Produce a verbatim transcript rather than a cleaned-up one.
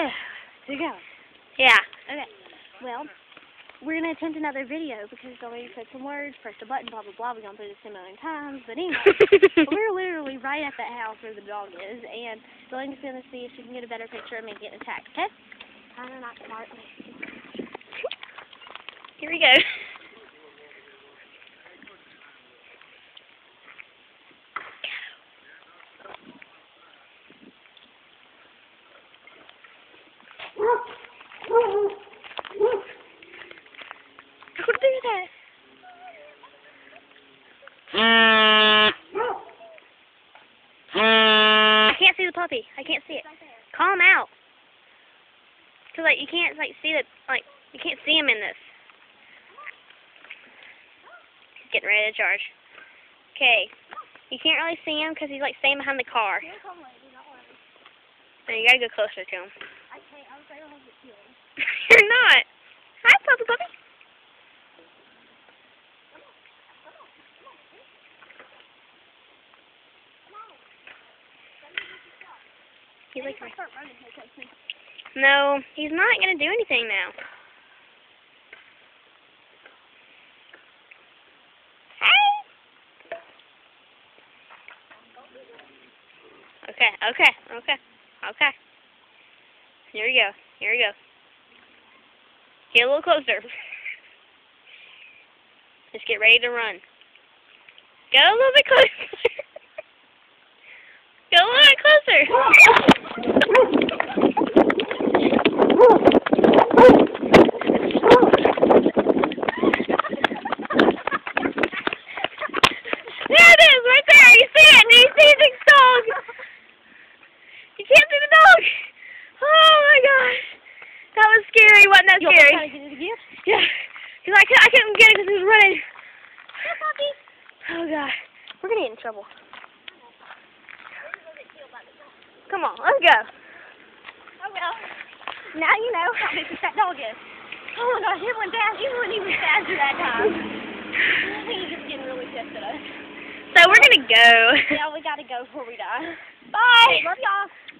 To go. Yeah. Okay. Well, we're going to attempt another video because the lady said some words, pressed a button, blah, blah, blah. We've gone through this ten million times. But anyway, we're literally right at that house where the dog is. And Delaney's going to see if she can get a better picture of me getting attacked. Okay? Kind of not smart. Here we go. Don't do that. I can't see the puppy. I can't see it. Call him out. Cause like you can't like see the like you can't see him in this. He's getting ready to charge. Okay. You can't really see him because he's like staying behind the car. So you gotta go closer to him. I can't. I'm afraid I'll get killed. You're not. Hi, puppy puppy. He's like, no, he's not gonna do anything now. Hey. Okay, okay, okay, okay. Here we go. Here we go. Get a little closer. Just get ready to run. Go a little bit closer. Go a little bit closer. There it is, right there. You see it? Do you see the dog? You can't see the dog. Oh my gosh, that was scary. Wasn't that scary? You want me to try to get it again? Yeah, because I, I couldn't get it because he was running. Here, puppy. Oh gosh, we're gonna get in trouble. Come on, let's go. Oh well. Now you know how big that dog is. Oh my gosh, it went fast. You wouldn't even faster that time. I think he's just getting really pissed at us. So we're gonna go. Yeah, we gotta go before we die. Bye. Love y'all.